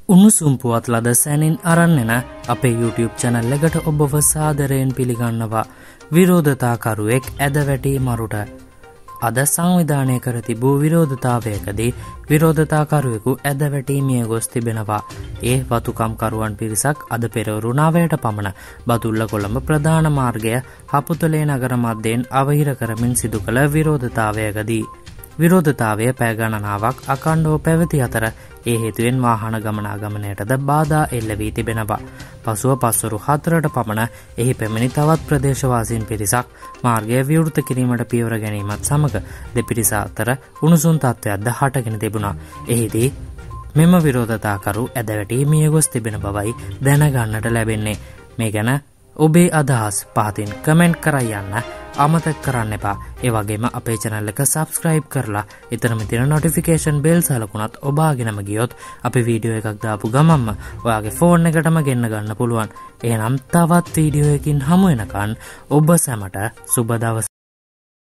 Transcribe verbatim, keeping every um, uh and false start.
උණුසුම් පුවත් ලද සැනින් අරන් එන අපේ YouTube channel එකට ඔබව සාදරයෙන් පිළිගන්නවා. විරෝධතාකරුවෙක් ඇද වැටි මරුට. අද සංවිධානය කර තිබූ විරෝධතාවයකදී විරෝධතාකරුවෙකු ඇද වැටි මිය ගොස් තිබෙනවා. ඒ වතුකම්කරුවන් පිරිසක් අද පෙරවරු නවයට පමණ බදුල්ල කොළඹ ප්‍රධාන මාර්ගය හපුතලේ නගර මැදෙන් අවහිර කරමින් සිදු කළ විරෝධතාවයකදී විරෝධතාවය පැය ගණනාවක් අඛණ්ඩව පැවති අතර ඒ හේතුවෙන් වාහන ගමනාගමනයටද බාධා එල්ල වී තිබෙනවා. පසුව පස්වරු හතරට පමණ එහි පැමිණි තවත් ප්‍රදේශවාසීන් පිරිසක් මාර්ගය විවෘත කිරීමට පියවර ගැනීමත් සමග දෙපිරිස අතර උණුසුම් තත්ත්වයක්ද හටගෙන තිබුණා. එහිදී මෙම විරෝධතාකරු ඇද වැටි මිය ගොස් තිබෙන බවයි දැනගන්නට ලැබෙන්නේ. මේ ගැන ඔබේ අදහස් පහතින් කමෙන්ට් කර යන්න අමතක කරන්න එපා. ඒ වගේම අපේ channel එක subscribe කරලා ඊතරම තියෙන notification bell සලකුණත් ඔබාගෙනම ගියොත් අපි වීඩියෝ එකක් දාපු ගමන්ම ඔයාගේ phone එකටම ගෙන්න ගන්න පුළුවන්. එහෙනම් තවත් වීඩියෝ එකකින් හමු වෙනකන් ඔබ සැමට සුබ දවසක්.